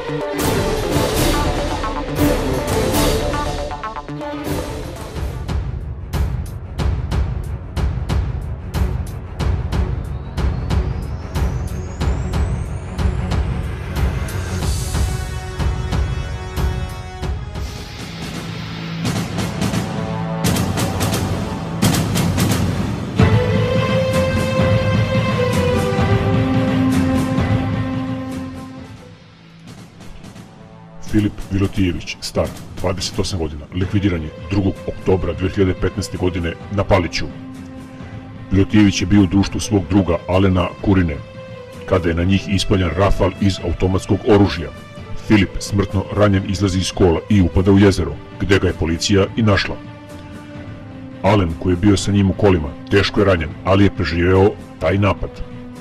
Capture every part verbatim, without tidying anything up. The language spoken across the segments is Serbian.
Filip Vilotijević, star, dvadeset osam godina, likvidiran je drugog oktobra dve hiljade petnaeste. godine na Paliću. Vilotijević je bio u društvu svog druga Alena Kurine, kada je na njih ispaljen rafal iz automatskog oružja. Filip, smrtno ranjen, izlazi iz kola i upada u jezero, gde ga je policija i našla. Alen, koji je bio sa njim u kolima, teško je ranjen, ali je preživeo taj napad.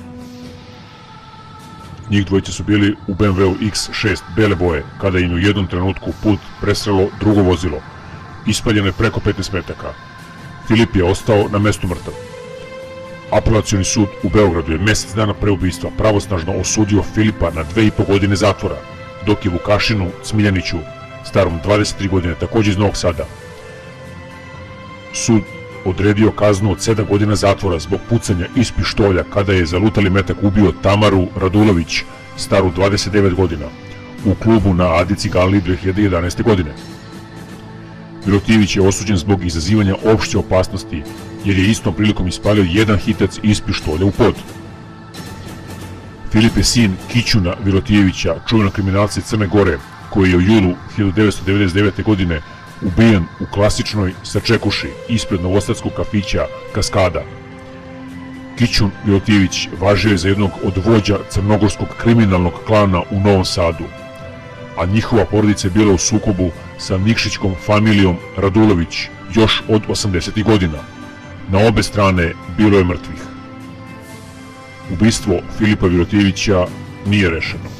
Njih dvojica su bili u B M W-u X šest bele boje, kada im u jednom trenutku put presrelo drugo vozilo. Ispaljeno je preko petnaest metaka. Filip je ostao na mestu mrtav. Apelacioni sud u Beogradu je mesec dana pre ubistva pravosnažno osudio Filipa na dve i po godine zatvora, dok je Vukašinu Smiljaniću, starom dvadeset tri godine, takođe iz Novog Sada, sud odredio kaznu od sedam godina zatvora zbog pucanja iz pištolja kada je zalutali metak ubio Tamaru Radulović, staru dvadeset devet godina, u klubu na Adi Ciganliji dve hiljade jedanaeste. godine. Vilotijević je osuđen zbog izazivanja opšte opasnosti, jer je istom prilikom ispalio jedan hitac iz pištolja u pod. Filip je sin Kićuna Vilotijevića, čuvenog kriminalca iz Crne Gore, koji je u julu hiljadu devetsto devedeset devete. godine ubijen u klasičnoj sačekuši ispred novosadskog kafića Kaskada. Kićun Vilotijević važio je za jednog od vođa crnogorskog kriminalnog klana u Novom Sadu, a njihova porodica je bila u sukobu sa Nikšićkom familijom Radulović još od osamdesetih godina. Na obe strane bilo je mrtvih. Ubistvo Filipa Vilotijevića nije rešeno.